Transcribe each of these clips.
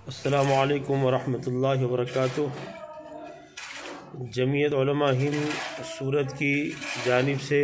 السلام علیکم ورحمۃ اللہ وبرکاتہ۔ جمعیت علماء ہند سورت کی جانب سے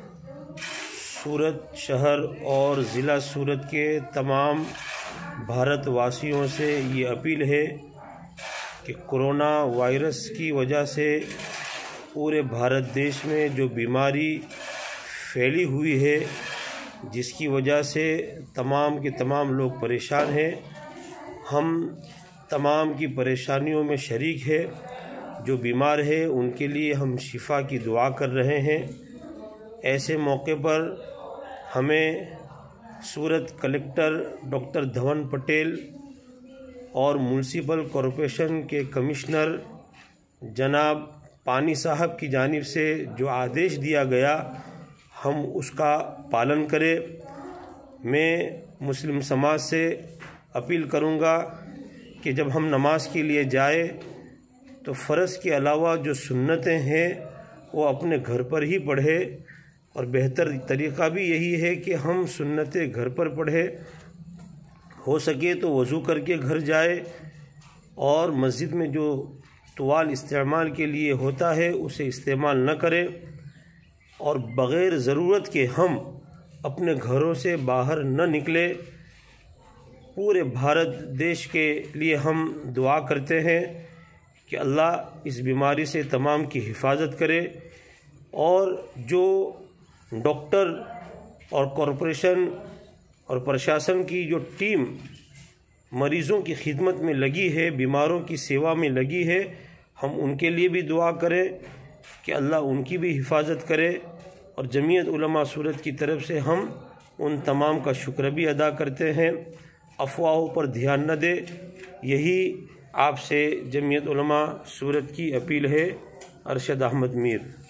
سورت شہر اور ضلع سورت کے تمام بھارت واسیوں سے یہ اپیل ہے کہ کرونا وائرس کی وجہ سے پورے بھارت دیش میں جو بیماری پھیلی ہوئی ہے، جس کی وجہ سے تمام کے تمام لوگ پریشان ہیں، ہم تمام کی پریشانیوں میں شریک ہے۔ جو بیمار ہے ان کے لیے ہم شفا کی دعا کر رہے ہیں۔ ایسے موقع پر ہمیں سورت کلکٹر ڈاکٹر دھون پٹیل اور میونسپل کارپوریشن کے کمشنر جناب پانی صاحب کی جانب سے جو آدیش دیا گیا، ہم اس کا پالن کریں۔ میں مسلم سماج سے اپیل کروں گا کہ جب ہم نماز کے لیے جائیں تو فرض کے علاوہ جو سنتیں ہیں وہ اپنے گھر پر ہی پڑھے، اور بہتر طریقہ بھی یہی ہے کہ ہم سنتیں گھر پر پڑھے۔ ہو سکے تو وضو کر کے گھر جائے، اور مسجد میں جو طوال استعمال کے لیے ہوتا ہے اسے استعمال نہ کرے، اور بغیر ضرورت کے ہم اپنے گھروں سے باہر نہ نکلے۔ پورے بھارت دیش کے لیے ہم دعا کرتے ہیں کہ اللہ اس بیماری سے تمام کی حفاظت کرے، اور جو ڈاکٹر اور کارپوریشن اور پرشاسن کی جو ٹیم مریضوں کی خدمت میں لگی ہے، بیماروں کی سیوا میں لگی ہے، ہم ان کے لیے بھی دعا کریں کہ اللہ ان کی بھی حفاظت کرے۔ اور جمعیت علماء سورت کی طرف سے ہم ان تمام کا شکر بھی ادا کرتے ہیں۔ افواہوں پر دھیان نہ دے، یہی آپ سے جمعیت علماء سورت کی اپیل ہے۔ ارشد احمد میر۔